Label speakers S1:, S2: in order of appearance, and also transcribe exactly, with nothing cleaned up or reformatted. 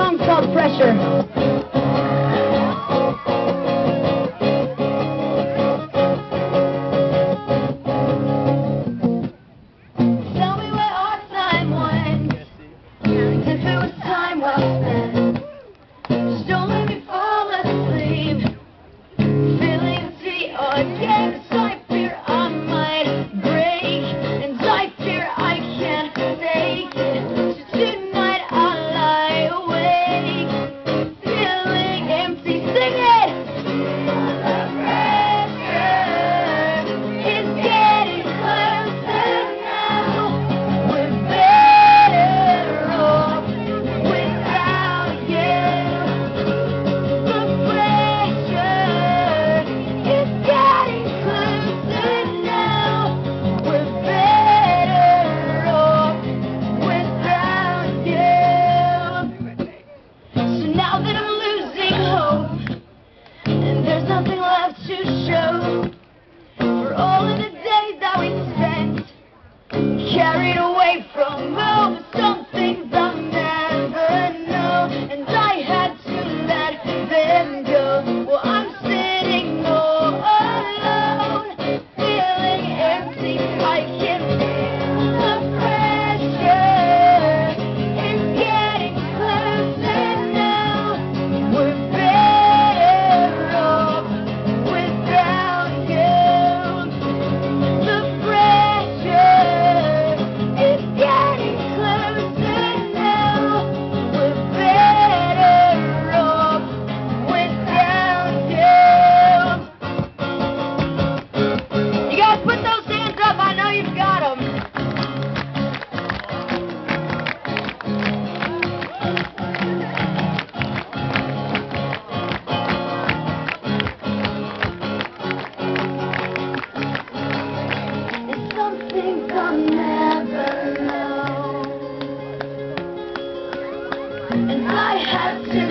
S1: song's called Pressure. Carried away from home, some things I'll never know, and I had to let them go. Well, I'm sitting all alone, feeling empty. I can feel the pressure. It's getting closer now. We're better off without you. The and I had to